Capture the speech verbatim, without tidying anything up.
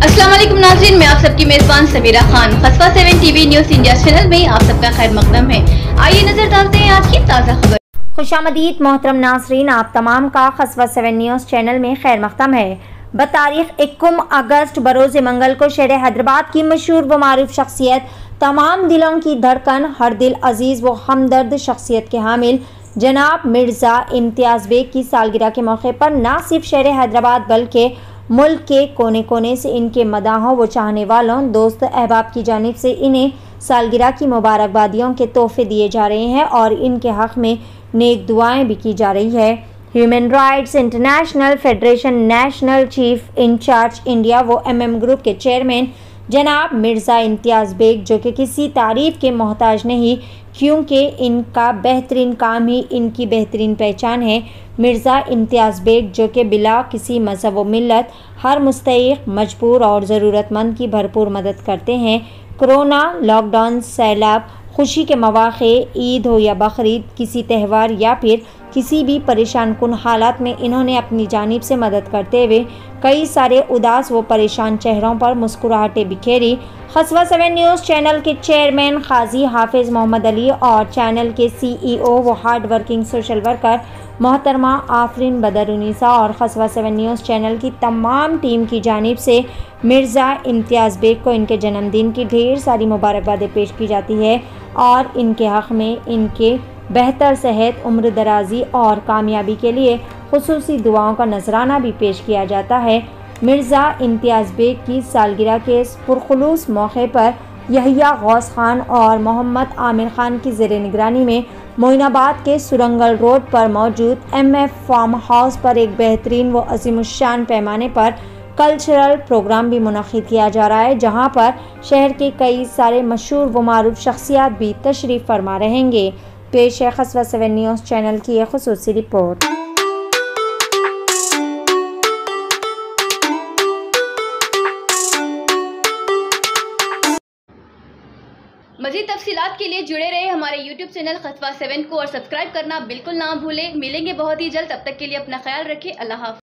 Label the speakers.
Speaker 1: अस्सलाम वालेकुम नाज़रीन, मैं आप सबकी मेज़बान समीरा खान। खसवा seven TV news India channel में आप सबका खैर मकदम है। आइए नजर डालते हैं आज की ताज़ा खबर।
Speaker 2: खुशामदीद मोहतरम नाज़रीन, आप तमाम का खसवा सेवन न्यूज़ चैनल में खैर मकदम है। बतारीख इक्कीस अगस्त बरोज़ मंगल को शहर हैदराबाद की मशहूर व मारूफ शख्सियत, तमाम दिलों की धड़कन, हर दिल अजीज़ व हमदर्द शख्सियत के हामिल जनाब मिर्ज़ा इम्तियाज़ बेग की सालगिरह के मौके पर न सिर्फ शहर हैदराबाद बल्कि मुल्क के कोने कोने से इनके मदाहों व चाहने वालों, दोस्त अहबाब की जानिब से इन्हें सालगिरह की मुबारकबादियों के तोहफे दिए जा रहे हैं और इनके हक़ में नेक दुआएं भी की जा रही है। Human rights international federation national chief incharge India व एम एम ग्रुप के चेयरमैन जनाब मिर्ज़ा इम्तियाज़ बेग, जो कि किसी तारीफ़ के मोहताज नहीं, क्योंकि इनका बेहतरीन काम ही इनकी बेहतरीन पहचान है। मिर्ज़ा इम्तियाज़ बेग, जो कि बिला किसी मज़हब व मिल्लत हर मुस्तहिक़, मजबूर और ज़रूरतमंद की भरपूर मदद करते हैं। कोरोना, लॉकडाउन, सैलाब, खुशी के मौक़े, ईद हो या बकरीद, किसी त्यौहार या फिर किसी भी परेशान कुन हालात में इन्होंने अपनी जानिब से मदद करते हुए कई सारे उदास व परेशान चेहरों पर मुस्कुराहटें बिखेरी। खसवा सेवन न्यूज़ चैनल के चेयरमैन काजी हाफिज़ मोहम्मद अली और चैनल के सी ई ओ व हार्ड वर्किंग सोशल वर्कर मोहतरमा आफरीन बदरुनिसा और खसवा सेवन न्यूज़ चैनल की तमाम टीम की जानिब से मिर्ज़ा इम्तियाज़ बेग को इनके जन्मदिन की ढेर सारी मुबारकबादें पेश की जाती है और इनके हक़ में इनके बेहतर सेहत, उम्र दराजी और कामयाबी के लिए खुसूसी दुआओं का नजराना भी पेश किया जाता है। मिर्ज़ा इम्तियाज़ बेग की सालगिरह के इस पुरखुलूस मौके पर यहिया गौस खान और मोहम्मद आमिर खान की ज़ेर निगरानी में मोइनाबाद के सुरंगल रोड पर मौजूद एम एफ फार्म हाउस पर एक बेहतरीन व अज़ीमुश्शान पैमाने पर कल्चरल प्रोग्राम भी मुनक़िद किया जा रहा है, जहां पर शहर के कई सारे मशहूर व मारूफ शख्सियात भी तशरीफ़ फरमा रहेंगे। पेश है खसवा सेवन न्यूज़ चैनल की एक खुसूसी रिपोर्ट।
Speaker 1: मज़ीद तफसीलात के लिए जुड़े रहे हमारे यूट्यूब चैनल खसवा सेवन को और सब्सक्राइब करना बिल्कुल ना भूलें। मिलेंगे बहुत ही जल्द, तब तक के लिए अपना ख्याल रखें। अल्लाह हाफ़िज़।